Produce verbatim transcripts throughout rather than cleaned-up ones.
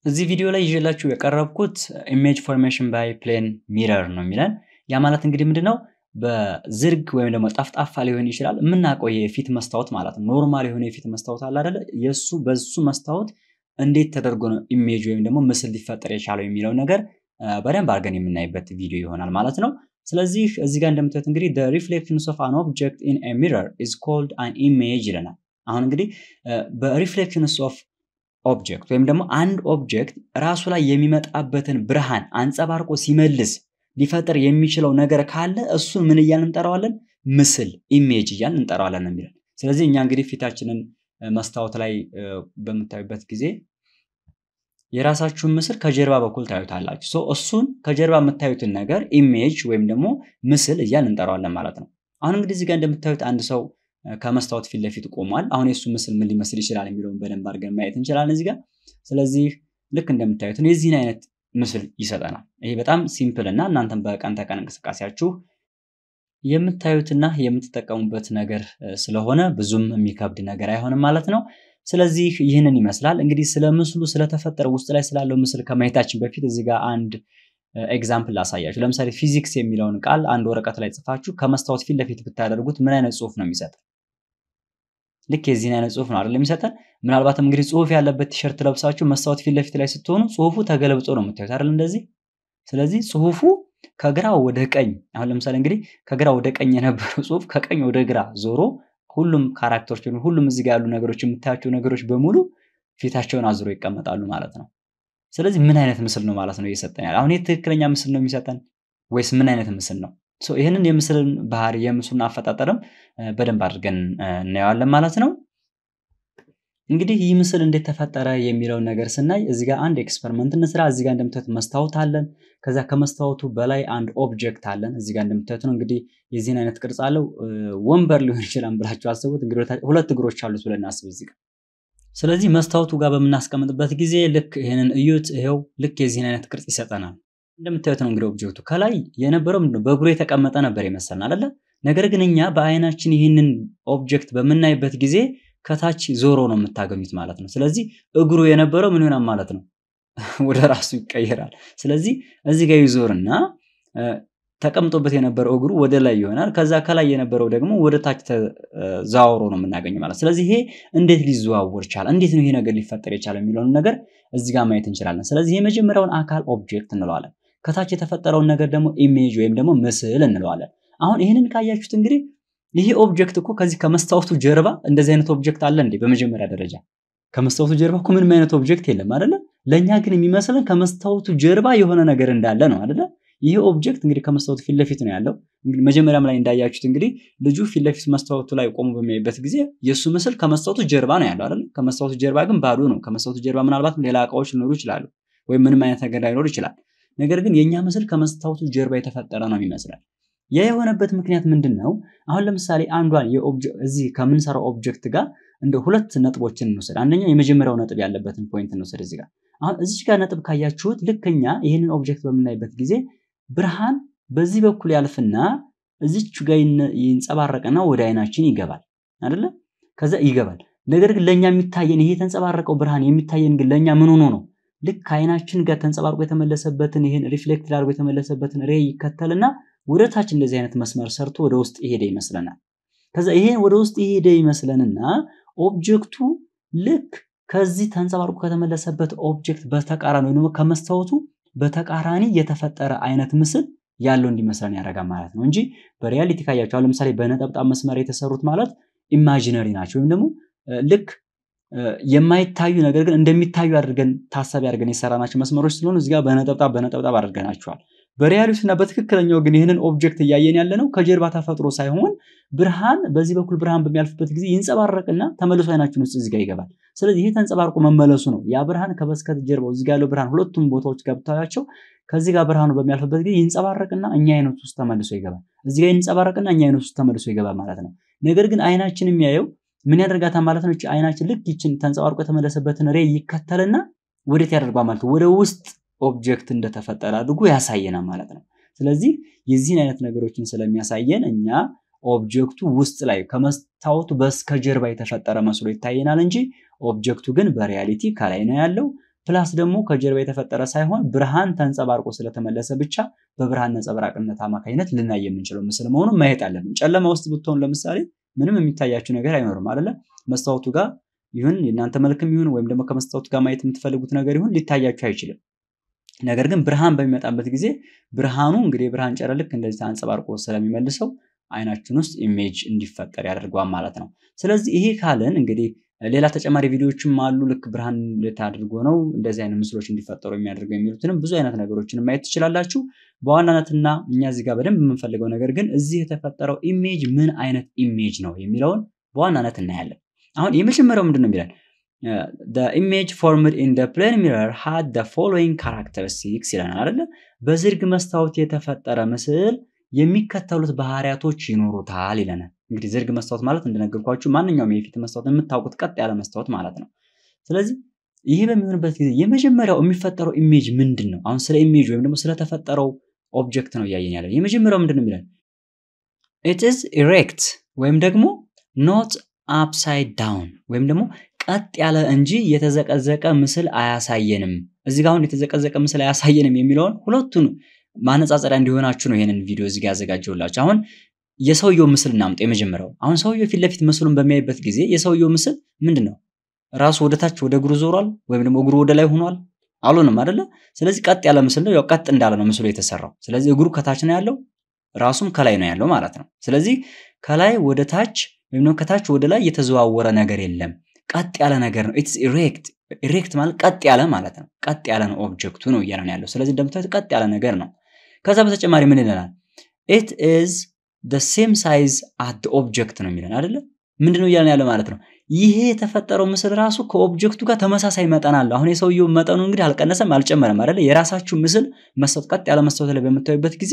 እዚህ ቪዲዮ ላይ ይዤላችሁ የቀረብኩት ኢሜጅ ፎርሜሽን ባይ ፕሌን ሚረር ነው የሚለን። ያ ማለት እንግዲህ ምንድነው በዝርግ ወይም ደግሞ ጠፍጣፋ ሊሆን ይችላል የምናውቀው የፊት መስታወት ማለት ነው። ኖርማል የሆነ የፊት መስታወት አለ አይደለ? የሱ በሱ መስታወት እንዴት ተደርጎ ነው ኢሜጅ ወይም ደግሞ ምስል ሊፈጠር የቻለው የሚለው ነገር በደንብ አድርገን የምናይበት ቪዲዮ ይሆናል ማለት ነው። ስለዚህ እዚህ ጋር እንደምታዩት እንግዲህ the reflections of an object in a mirror is called an image ይለናል። አሁን እንግዲህ በሪፍሌክሽንስ ኦፍ ኦብጀክት ወይም ደግሞ አንድ ኦብጀክት ራሱ ላይ የሚመጣበትን ብርሃን አንጸባርቆ ሲመልስ ሊፈጠር የሚችለው ነገር ካለ እሱን ምን እያልን እንጠራዋለን? ምስል ኢሜጅ እያልን እንጠራዋለን ነው የሚለው። ስለዚህ እኛ እንግዲህ ፊታችንን መስታወት ላይ በምታዩበት ጊዜ የራሳችሁን ምስል ከጀርባ በኩል ታዩታላችሁ። ሶ እሱን ከጀርባ የምታዩትን ነገር ኢሜጅ ወይም ደግሞ ምስል እያልን እንጠራዋለን ማለት ነው። አሁን እንግዲህ እዚህ ጋር እንደምታዩት አንድ ሰው ከመስታወት ፊት ለፊት ቆሟል። አሁን የሱ ምስል ምን ሊመስል ይችላል የሚለውን በደንብ አድርገን ማየት እንችላለን እዚህ ጋር። ስለዚህ ልክ እንደምታዩት ነው የዚህን አይነት ምስል ይሰጠናል። ይሄ በጣም ሲምፕል እና እናንተም በቀን ተቀን እንቅስቃሴያችሁ የምታዩትና የምትጠቀሙበት ነገር ስለሆነ ብዙም የሚከብድ ነገር አይሆንም ማለት ነው። ስለዚህ ይህንን ይመስላል። እንግዲህ ስለ ምስሉ ስለተፈጠረው ውስጥ ላይ ስላለው ምስል ከማየታችን በፊት እዚህ ጋር አንድ ኤግዛምፕል ላሳያችሁ። ለምሳሌ ፊዚክስ የሚለውን ቃል አንድ ወረቀት ላይ ጽፋችሁ ከመስታወት ፊት ለፊት ብታደርጉት ምን አይነት ጽሁፍ ነው የሚሰጠን? ልክ የዚህን አይነት ጽሁፍ ነው አይደል የሚሰጠን? ምናልባትም እንግዲህ ጽሁፍ ያለበት ቲሸርት ለብሳችሁ መስታወት ፊት ለፊት ላይ ስትሆኑ ጽሁፉ ተገልብጦ ነው የምታዩት አይደል እንደዚህ። ስለዚህ ጽሁፉ ከግራ ወደ ቀኝ፣ አሁን ለምሳሌ እንግዲህ ከግራ ወደ ቀኝ የነበረው ጽሁፍ ከቀኝ ወደ ግራ ዞሮ ሁሉም ካራክተሮች ወይም ሁሉም እዚህ ጋር ያሉ ነገሮች የምታያቸው ነገሮች በሙሉ ፊታቸውን አዙሮ ይቀመጣሉ ማለት ነው። ስለዚህ ምን አይነት ምስል ነው ማለት ነው እየሰጠን ያለው? አሁን የትክክለኛ ምስል ነው የሚሰጠን ወይስ ምን አይነት ምስል ነው? ሶ ይሄንን የምስልን ባህሪ የምስሉን አፈጣጠርም በደንብ አድርገን እናየዋለን ማለት ነው። እንግዲህ ይህ ምስል እንዴት ተፈጠረ የሚለው ነገር ስናይ እዚህ ጋር አንድ ኤክስፐሪመንት እንስራ። እዚህ ጋር እንደምታዩት መስታወት አለን። ከዛ ከመስታወቱ በላይ አንድ ኦብጀክት አለን። እዚህ ጋር እንደምታዩት ነው እንግዲህ የዚህን አይነት ቅርጽ አለው። ወንበር ሊሆን ይችላል ብላችሁ አስቡት። እንግዲህ ሁለት እግሮች አሉት ብለን አስቡ እዚህ ጋር። ስለዚህ መስታወቱ ጋር በምናስቀምጥበት ጊዜ ልክ ይሄንን እዩት። ይሄው ልክ የዚህን አይነት ቅርጽ ይሰጠናል። እንደምታዩት ነው እንግዲህ ኦብጀክቱ ከላይ የነበረው ምንድነው በእግሩ የተቀመጠ ነበር ይመስላል አይደለ? ነገር ግን እኛ በአይናችን ይህንን ኦብጀክት በምናይበት ጊዜ ከታች ዞሮ ነው የምታገኙት ማለት ነው። ስለዚህ እግሩ የነበረው ምን ይሆናል ማለት ነው? ወደ ራሱ ይቀየራል። ስለዚህ እዚህ ጋር ይዞርና ተቀምጦበት የነበረው እግሩ ወደ ላይ ይሆናል። ከዛ ከላይ የነበረው ደግሞ ወደ ታች ተዛውሮ ነው የምናገኘው ማለት። ስለዚህ ይሄ እንዴት ሊዘዋወር ቻለ? እንዴት ነው ይሄ ነገር ሊፈጠር የቻለው የሚለውን ነገር እዚህ ጋር ማየት እንችላለን። ስለዚህ የመጀመሪያውን አካል ኦብጀክት እንለዋለን። ከታች የተፈጠረውን ነገር ደግሞ ኢሜጅ ወይም ደግሞ ምስል እንለዋለን። አሁን ይሄንን ካያችሁት እንግዲህ ይሄ ኦብጀክት እኮ ከዚህ ከመስታወቱ ጀርባ እንደዚህ አይነት ኦብጀክት አለ እንዴ? በመጀመሪያ ደረጃ ከመስታወቱ ጀርባ እኮ ምንም አይነት ኦብጀክት የለም አይደለ? ለኛ ግን የሚመስለን ከመስታወቱ ጀርባ የሆነ ነገር እንዳለ ነው አይደለ? ይሄ ኦብጀክት እንግዲህ ከመስታወቱ ፊት ለፊት ነው ያለው። እንግዲህ መጀመሪያም ላይ እንዳያችሁት እንግዲህ ልጁ ፊት ለፊት መስታወቱ ላይ ቆሞ በሚያይበት ጊዜ የሱ ምስል ከመስታወቱ ጀርባ ነው ያለው አይደል? ከመስታወቱ ጀርባ ግን ባዶ ነው። ከመስታወቱ ጀርባ ምናልባት ሌላ እቃዎች ሊኖሩ ይችላሉ ወይም ምንም አይነት ነገር ላይኖር ይችላል። ነገር ግን የኛ ምስል ከመስታወቱ ጀርባ የተፈጠረ ነው የሚመስለው። ያ የሆነበት ምክንያት ምንድነው? አሁን ለምሳሌ አንዷን የኦብጀክት እዚህ ከምንሰራው ኦብጀክት ጋር እንደ ሁለት ነጥቦችን እንወስድ። አንደኛው የመጀመሪያው ነጥብ ያለበትን ፖይንት እንወስድ እዚህ ጋር። አሁን እዚህ ጋር ነጥብ ካያችሁት ልክኛ ይሄንን ኦብጀክት በምናይበት ጊዜ ብርሃን በዚህ በኩል ያልፍና እዚች ጋር ይንጸባረቅና ወደ አይናችን ይገባል አይደለ? ከዛ ይገባል። ነገር ግን ለኛ የሚታየን ይሄ ተንጸባረቀው ብርሃን የሚታየን ግን ለኛ ምን ሆኖ ነው? ልክ አይናችን ጋር ተንጸባርቆ የተመለሰበትን ይሄን ሪፍሌክት አድርጎ የተመለሰበትን ሬይ ይከተልና ወደ ታች እንደዚህ አይነት መስመር ሰርቶ ወደ ውስጥ ይሄደ ይመስለናል። ከዛ ይሄን ወደ ውስጥ ይሄደ ይመስለንና ኦብጀክቱ ልክ ከዚህ ተንጸባርቆ ከተመለሰበት ኦብጀክት በተቃራኒ ነው ከመስታወቱ በተቃራኒ የተፈጠረ አይነት ምስል ያለው እንዲመስለን ያደርጋል ማለት ነው እንጂ በሪያሊቲ ካያችሁ ለምሳሌ በነጠብጣብ መስመር የተሰሩት ማለት ኢማጂነሪ ናቸው ወይም ደግሞ ልክ የማይታዩ ነገር ግን እንደሚታዩ አድርገን ታሳቢ አድርገን የሰራናቸው መስመሮች ስለሆኑ እዚህ ጋር በነጠብጣብ በነጠብጣብ አድርገናቸዋል። በሪያሊቲና በትክክለኛው ግን ይሄንን ኦብጀክት እያየን ያለነው ከጀርባ ተፈጥሮ ሳይሆን ብርሃን በዚህ በኩል ብርሃን በሚያልፍበት ጊዜ ይንጸባረቅና ተመልሶ አይናችን ውስጥ እዚህ ጋር ይገባል። ስለዚህ ይሄ ተንጸባርቆ መመለሱ ነው ያ ብርሃን ከበስከት ጀርባው እዚህ ጋር ያለው ብርሃን ሁለቱም ቦታዎች ጋር ብታያቸው ከዚህ ጋር ብርሃኑ በሚያልፍበት ጊዜ ይንጸባረቅና እኛ አይነት ውስጥ ተመልሶ ይገባል። እዚህ ጋር ይንጸባረቅና እኛ አይነት ውስጥ ተመልሶ ይገባል ማለት ነው። ነገር ግን አይናችን የሚያየው ምን ያደርጋታል ማለት ነው? እቺ አይናችን ልክ ይችን ተንጸባርቆ የተመለሰበትን ሬይ ይከተልና ወዴት ያደርጋል ማለት ነው? ወደ ውስጥ ኦብጀክት እንደተፈጠረ አድርጎ ያሳየናል ማለት ነው። ስለዚህ የዚህን አይነት ነገሮችን ስለሚያሳየን እኛ ኦብጀክቱ ውስጥ ላይ ከመስታወቱ በስከጀርባ የተፈጠረ መስሎ ይታየናል እንጂ ኦብጀክቱ ግን በሪያሊቲ ከላይ ነው ያለው። ፕላስ ደግሞ ከጀርባ የተፈጠረ ሳይሆን ብርሃን ተንጸባርቆ ስለተመለሰ ብቻ በብርሃን ነጸብራቅነት አማካኝነት ልናይ የምንችለው ምስል መሆኑን ማየት አለብን። ጨለማ ውስጥ ብትሆን ለምሳሌ ምንም የሚታያችሁ ነገር አይኖርም አይደለ? መስታወቱ ጋር ይሁን የናንተ መልክም ይሁን ወይም ደግሞ ከመስታወቱ ጋር ማየት የምትፈልጉት ነገር ይሁን ሊታያችሁ አይችልም። ነገር ግን ብርሃን በሚመጣበት ጊዜ ብርሃኑ እንግዲህ ብርሃን ጨረር ልክ እንደዚህ ተንጸባርቆ ስለሚመልሰው አይናችን ውስጥ ኢሜጅ እንዲፈጠር ያደርጋል ማለት ነው። ስለዚህ ይሄ ካለን እንግዲህ ሌላ ተጨማሪ ቪዲዮዎችም አሉ ልክ ብርሃን ለታድርጎ ነው እንደዚህ አይነት ምስሎች እንዲፈጠሩ የሚያደርገው የሚሉትንም ብዙ አይነት ነገሮችን ማየት ትችላላችሁ። በዋናነትና እኛ እዚህ ጋር በደንብ የምንፈልገው ነገር ግን እዚህ የተፈጠረው ኢሜጅ ምን አይነት ኢሜጅ ነው የሚለውን በዋናነት እናያለን። አሁን የመጀመሪያው ምንድነው የሚለን Uh, the image formed in the plane mirror had the following characteristics ይለናል አይደል? በዝርግ መስታወት የተፈጠረ ምስል የሚከተሉት ባህሪያቶች ይኖሩታል ይለናል። እንግዲህ ዝርግ መስታወት ማለት እንደነገርኳችሁ ማንኛውም የፊት መስታወት የምታውቁት ቀጥ ያለ መስታወት ማለት ነው። ስለዚህ ይሄ በሚሆንበት ጊዜ የመጀመሪያው የሚፈጠረው ኢሜጅ ምንድነው? አሁን ስለ ኢሜጅ ወይም ደግሞ ስለ ተፈጠረው ኦብጀክት ነው ያያየን ያለው። የመጀመሪያው ምንድነው የሚለን? It is erect ወይም ደግሞ not upside down ወይም ደግሞ ቀጥ ያለ እንጂ የተዘቀዘቀ ምስል አያሳየንም። እዚህ ጋር አሁን የተዘቀዘቀ ምስል አያሳየንም የሚለውን ሁለቱን ማነጻጸሪያ እንዲሆናችሁ ነው ይሄንን ቪዲዮ እዚህ ጋር ያዘጋጀውላችሁ። አሁን የሰውየው ምስል እናምጣ። የመጀመሪያው አሁን ሰውየው ፊት ለፊት ምስሉን በሚያይበት ጊዜ የሰውየው ምስል ምንድነው? ራሱ ወደ ታች ወደ እግሩ ዞሯል ወይም ደግሞ እግሩ ወደ ላይ ሆኗል አልሆነም አይደለ? ስለዚህ ቀጥ ያለ ምስል ነው። ያው ቀጥ እንዳለ ነው ምስሉ የተሰራው። ስለዚህ እግሩ ከታች ነው ያለው ራሱም ከላይ ነው ያለው ማለት ነው። ስለዚህ ከላይ ወደ ታች ወይም ደግሞ ከታች ወደ ላይ የተዘዋወረ ነገር የለም። ቀጥ ያለ ነገር ነው። it's erect erect ማለት ቀጥ ያለ ማለት ነው። ቀጥ ያለ ነው ኦብጀክቱ ነው እያለን ያለው። ስለዚህ እንደምታዩት ቀጥ ያለ ነገር ነው። ከዛ በተጨማሪ ምን ይለናል? it is the same size as the object ነው የሚለን አይደለ? ምንድነው እያለን ያለው ማለት ነው? ይሄ የተፈጠረው ምስል ራሱ ከኦብጀክቱ ጋር ተመሳሳይ መጠን አለው። አሁን የሰውየው መጠኑ እንግዲህ አልቀነሰም አልጨመረም አይደለ? የራሳችሁ ምስል መስታወት ቀጥ ያለ መስታወት ላይ በመታዩበት ጊዜ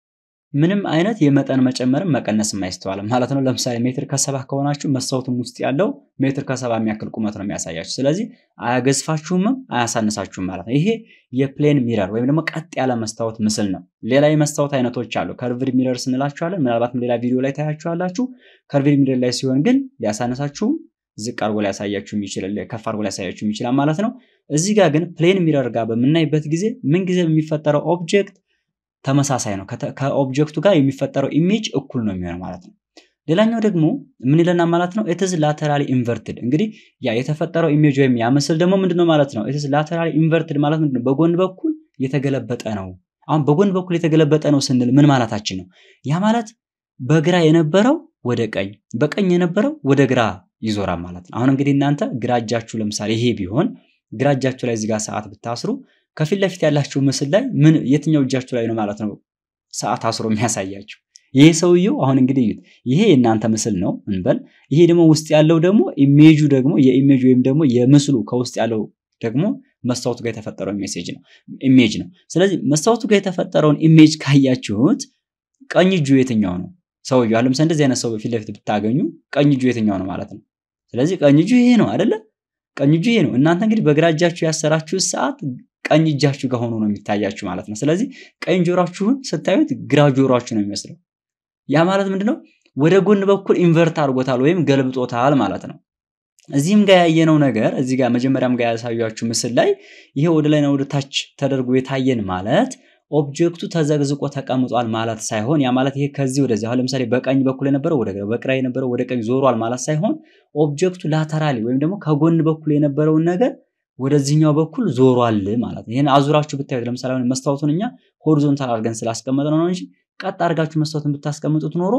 ምንም አይነት የመጠን መጨመርም መቀነስም አይስተዋልም ማለት ነው። ለምሳሌ ሜትር ከሰባ ከሆናችሁ መስታወቱም ውስጥ ያለው ሜትር ከሰባ የሚያክል ቁመት ነው የሚያሳያችሁ። ስለዚህ አያገዝፋችሁም አያሳንሳችሁም ማለት ነው። ይሄ የፕሌን ሚረር ወይም ደግሞ ቀጥ ያለ መስታወት ምስል ነው። ሌላ የመስታወት አይነቶች አሉ። ከርቭድ ሚረር ስንላችኋለን። ምናልባትም ሌላ ቪዲዮ ላይ ታያችኋላችሁ። ከርቭድ ሚረር ላይ ሲሆን ግን ሊያሳንሳችሁ ዝቅ አድርጎ ሊያሳያችሁ ይችላል፣ ከፍ አድርጎ ሊያሳያችሁ ይችላል ማለት ነው። እዚህ ጋር ግን ፕሌን ሚረር ጋር በመናይበት ጊዜ ምን ጊዜ የሚፈጠረው ኦብጀክት ተመሳሳይ ነው። ከኦብጀክቱ ጋር የሚፈጠረው ኢሜጅ እኩል ነው የሚሆነው ማለት ነው። ሌላኛው ደግሞ ምን ይለናል ማለት ነው? it is laterally inverted እንግዲህ ያ የተፈጠረው ኢሜጅ ወይም ያ ምስል ደግሞ ምንድነው ማለት ነው? it is laterally inverted ማለት ምንድነው? በጎን በኩል የተገለበጠ ነው። አሁን በጎን በኩል የተገለበጠ ነው ስንል ምን ማለታችን ነው? ያ ማለት በግራ የነበረው ወደ ቀኝ፣ በቀኝ የነበረው ወደ ግራ ይዞራል ማለት ነው። አሁን እንግዲህ እናንተ ግራ እጃችሁ ለምሳሌ ይሄ ቢሆን ግራ እጃችሁ ላይ እዚህ ጋር ሰዓት ብታስሩ ከፊት ለፊት ያላችሁ ምስል ላይ ምን የትኛው እጃችሁ ላይ ነው ማለት ነው ሰዓት አስሮ የሚያሳያችሁ? ይሄ ሰውየው አሁን እንግዲህ ይሄ የናንተ ምስል ነው እንበል። ይሄ ደግሞ ውስጥ ያለው ደግሞ ኢሜጁ ደግሞ የኢሜጅ ወይም ደግሞ የምስሉ ከውስጥ ያለው ደግሞ መስታወቱ ጋር የተፈጠረው ሜሴጅ ነው ኢሜጅ ነው። ስለዚህ መስታወቱ ጋር የተፈጠረውን ኢሜጅ ካያችሁት ቀኝ እጁ የትኛው ነው? ሰውየው ለምሳሌ እንደዚህ አይነት ሰው ፊት ለፊት ብታገኙ ቀኝ እጁ የትኛው ነው ማለት ነው? ስለዚህ ቀኝ እጁ ይሄ ነው አይደለ? ቀኝ እጁ ይሄ ነው። እናንተ እንግዲህ በግራ እጃችሁ ያሰራችሁ ሰዓት ቀኝ እጃችሁ ጋር ሆኖ ነው የሚታያችሁ ማለት ነው። ስለዚህ ቀኝ ጆሮአችሁን ስታዩት ግራ ጆሮአችሁ ነው የሚመስለው። ያ ማለት ምንድነው? ወደ ጎን በኩል ኢንቨርት አድርጎታል ወይም ገልብጦታል ማለት ነው። እዚህም ጋር ያየነው ነገር እዚህ ጋር መጀመሪያም ጋር ያሳያችሁ ምስል ላይ ይሄ ወደ ላይ ነው ወደ ታች ተደርጎ የታየን ማለት ኦብጀክቱ ተዘግዝቆ ተቀምጧል ማለት ሳይሆን ያ ማለት ይሄ ከዚህ ወደዚህ አሁን ለምሳሌ በቀኝ በኩል የነበረው ወደ ግራ በግራ የነበረው ወደ ቀኝ ዞሯል ማለት ሳይሆን ኦብጀክቱ ላተራሊ ወይም ደግሞ ከጎን በኩል የነበረውን ነገር ወደዚህኛው በኩል ዞሯል ማለት ነው። ይሄን አዙራችሁ ብታዩት ለምሳሌ አሁን መስታወቱን እኛ ሆሪዞንታል አድርገን ስላስቀመጥነው ነው እንጂ ቀጥ አድርጋችሁ መስታወቱን ብታስቀምጡት ኖሮ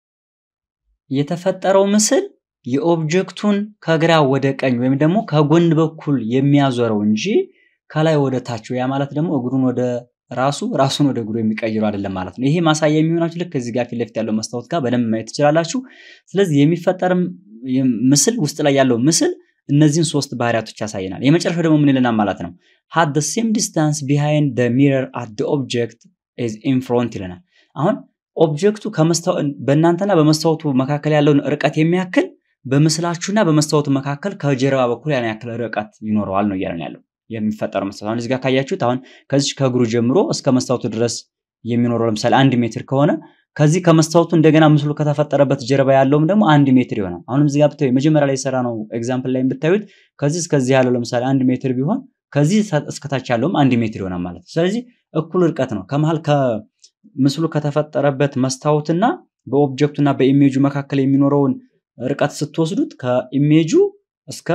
የተፈጠረው ምስል የኦብጀክቱን ከግራ ወደ ቀኝ ወይም ደግሞ ከጎን በኩል የሚያዞረው እንጂ ከላይ ወደ ታች ያ ማለት ደግሞ እግሩን ወደ ራሱ ራሱን ወደ እግሩ የሚቀይሩ አይደለም ማለት ነው። ይሄ ማሳያ የሚሆናችሁ ልክ እዚህ ጋር ፊት ለፊት ያለው መስታወት ጋር በደንብ ማየት ትችላላችሁ። ስለዚህ የሚፈጠር ምስል ውስጥ ላይ ያለው ምስል እነዚህን ሶስት ባህሪያቶች ያሳየናል። የመጨረሻው ደግሞ ምን ይለናል ማለት ነው? had the same distance behind the mirror as the object is in front ይለናል። አሁን ኦብጀክቱ ከመስታወት በእናንተና በመስታወቱ መካከል ያለውን ርቀት የሚያክል በምስላችሁና በመስታወቱ መካከል ከጀርባ በኩል ያን ያክል ርቀት ይኖረዋል ነው እያለን ያለው። የሚፈጠር መስታወት አሁን እዚህ ጋር ካያችሁት አሁን ከዚህ ከእግሩ ጀምሮ እስከ መስታወቱ ድረስ የሚኖረው ለምሳሌ አንድ ሜትር ከሆነ ከዚህ ከመስታወቱ እንደገና ምስሉ ከተፈጠረበት ጀርባ ያለውም ደግሞ አንድ ሜትር ይሆናል። አሁን እዚህ ጋር ብታዩ መጀመሪያ ላይ የሰራነው ኤግዛምፕል ላይ ብታዩት ከዚህ እስከዚህ ያለው ለምሳሌ አንድ ሜትር ቢሆን ከዚህ እስከታች ያለውም አንድ ሜትር ይሆናል ማለት ነው። ስለዚህ እኩል ርቀት ነው ከመሃል ከምስሉ ከተፈጠረበት መስታወትና በኦብጀክቱና በኢሜጁ መካከል የሚኖረውን ርቀት ስትወስዱት ከኢሜጁ እስከ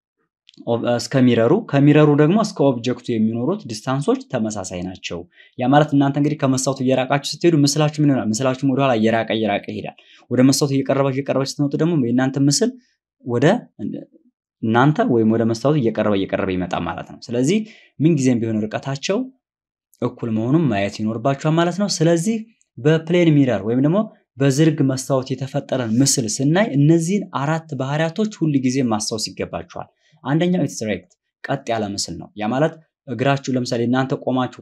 እስከ ሚረሩ ከሚረሩ ደግሞ እስከ ኦብጀክቱ የሚኖሩት ዲስታንሶች ተመሳሳይ ናቸው። ያ ማለት እናንተ እንግዲህ ከመስታወቱ እየራቃችሁ ስትሄዱ ምስላችሁ ምን ይሆናል? ምስላችሁ ወደ ኋላ እየራቀ እየራቀ ይሄዳል። ወደ መስታወቱ እየቀረባችሁ እየቀረባችሁ ስትመጡ ደግሞ የእናንተ ምስል ወደ እናንተ ወይም ወደ መስታወቱ እየቀረበ እየቀረበ ይመጣል ማለት ነው። ስለዚህ ምን ጊዜም ቢሆን ርቀታቸው እኩል መሆኑን ማየት ይኖርባችኋል ማለት ነው። ስለዚህ በፕሌን ሚረር ወይም ደግሞ በዝርግ መስታወት የተፈጠረን ምስል ስናይ እነዚህን አራት ባህሪያቶች ሁሉ ጊዜ ማስታወስ ይገባችኋል። አንደኛው ኢትስ ሬክት ቀጥ ያለ ምስል ነው። ያ ማለት እግራችሁ ለምሳሌ እናንተ ቆማችሁ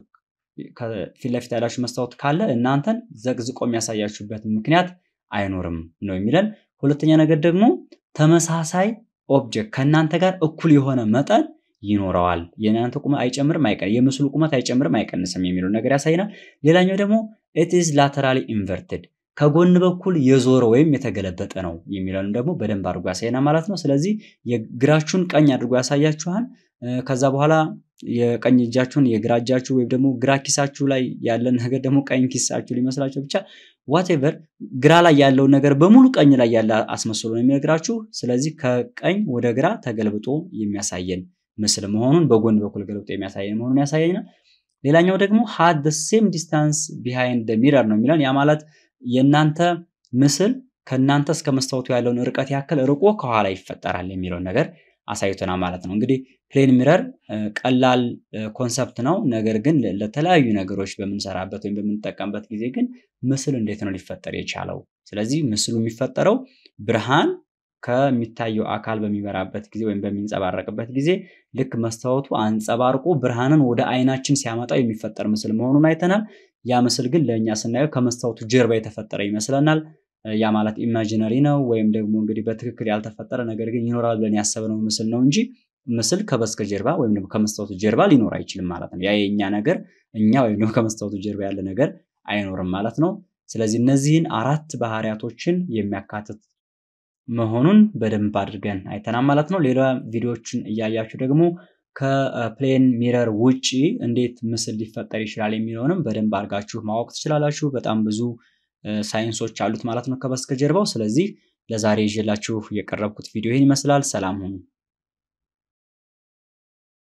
ከፊት ለፊት ያላችሁ መስታወት ካለ እናንተን ዘግዝቆ የሚያሳያችሁበት ምክንያት አይኖርም ነው የሚለን። ሁለተኛ ነገር ደግሞ ተመሳሳይ ኦብጀክት ከናንተ ጋር እኩል የሆነ መጠን ይኖረዋል። የናንተ ቁመት አይጨምርም አይቀንስም፣ የምስሉ ቁመት አይጨምርም አይቀንስም የሚለው ነገር ያሳይናል። ሌላኛው ደግሞ it is laterally inverted ከጎን በኩል የዞረ ወይም የተገለበጠ ነው የሚለውን ደግሞ በደንብ አድርጎ ያሳየናል ማለት ነው። ስለዚህ የግራችሁን ቀኝ አድርጎ ያሳያችኋል። ከዛ በኋላ የቀኝ እጃችሁን የግራ እጃችሁ ወይም ደግሞ ግራ ኪሳችሁ ላይ ያለ ነገር ደግሞ ቀኝ ኪሳችሁ ሊመስላችሁ ብቻ whatever ግራ ላይ ያለው ነገር በሙሉ ቀኝ ላይ ያለ አስመስሎ ነው የሚነግራችሁ። ስለዚህ ከቀኝ ወደ ግራ ተገልብጦ የሚያሳየን ምስል መሆኑን በጎን በኩል ገልብጦ የሚያሳየን መሆኑን ያሳየናል። ሌላኛው ደግሞ had the same distance behind the mirror ነው የሚለን። ያ ማለት የናንተ ምስል ከናንተ እስከ መስታወቱ ያለውን ርቀት ያክል ርቆ ከኋላ ይፈጠራል የሚለው ነገር አሳይቶናል ማለት ነው። እንግዲህ ፕሌን ሚረር ቀላል ኮንሰፕት ነው። ነገር ግን ለተለያዩ ነገሮች በመንሰራበት ወይም በመንጠቀምበት ጊዜ ግን ምስል እንዴት ነው ሊፈጠር የቻለው? ስለዚህ ምስሉ የሚፈጠረው ብርሃን ከሚታየው አካል በሚበራበት ጊዜ ወይም በሚንጸባረቅበት ጊዜ ልክ መስታወቱ አንጸባርቆ ብርሃንን ወደ አይናችን ሲያመጣው የሚፈጠር ምስል መሆኑን አይተናል። ያ ምስል ግን ለኛ ስናየው ከመስታወቱ ጀርባ የተፈጠረ ይመስለናል። ያ ማለት ኢማጂነሪ ነው ወይም ደግሞ እንግዲህ በትክክል ያልተፈጠረ ነገር ግን ይኖራል ብለን ያሰብነው ምስል ነው እንጂ ምስል ከበስተጀርባ ወይም ደግሞ ከመስታወቱ ጀርባ ሊኖር አይችልም ማለት ነው። ያ የኛ ነገር እኛ ወይም ደግሞ ከመስታወቱ ጀርባ ያለ ነገር አይኖርም ማለት ነው። ስለዚህ እነዚህን አራት ባህሪያቶችን የሚያካትት መሆኑን በደንብ አድርገን አይተናል ማለት ነው። ሌላ ቪዲዮዎችን እያያችሁ ደግሞ ከፕሌን ሚረር ውጪ እንዴት ምስል ሊፈጠር ይችላል የሚለውንም በደንብ አድርጋችሁ ማወቅ ትችላላችሁ። በጣም ብዙ ሳይንሶች አሉት ማለት ነው ከበስተጀርባው። ስለዚህ ለዛሬ ይዤላችሁ የቀረብኩት ቪዲዮ ይሄን ይመስላል። ሰላም ሁኑ።